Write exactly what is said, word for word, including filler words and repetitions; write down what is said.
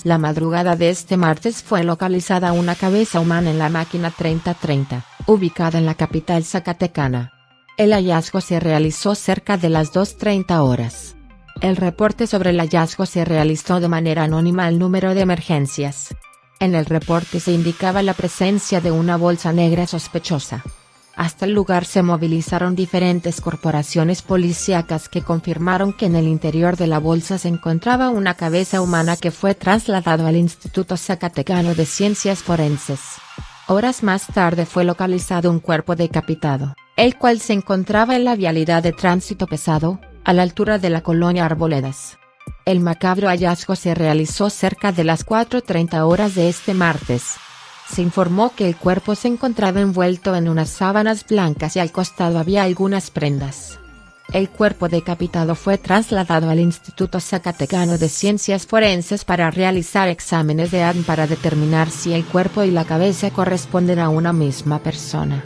La madrugada de este martes fue localizada una cabeza humana en la máquina treinta treinta, ubicada en la capital zacatecana. El hallazgo se realizó cerca de las dos treinta horas. El reporte sobre el hallazgo se realizó de manera anónima al número de emergencias. En el reporte se indicaba la presencia de una bolsa negra sospechosa. Hasta el lugar se movilizaron diferentes corporaciones policíacas que confirmaron que en el interior de la bolsa se encontraba una cabeza humana que fue trasladado al Instituto Zacatecano de Ciencias Forenses. Horas más tarde fue localizado un cuerpo decapitado, el cual se encontraba en la vialidad de tránsito pesado, a la altura de la colonia Arboledas. El macabro hallazgo se realizó cerca de las cuatro treinta horas de este martes. Se informó que el cuerpo se encontraba envuelto en unas sábanas blancas y al costado había algunas prendas. El cuerpo decapitado fue trasladado al Instituto Zacatecano de Ciencias Forenses para realizar exámenes de A D N para determinar si el cuerpo y la cabeza corresponden a una misma persona.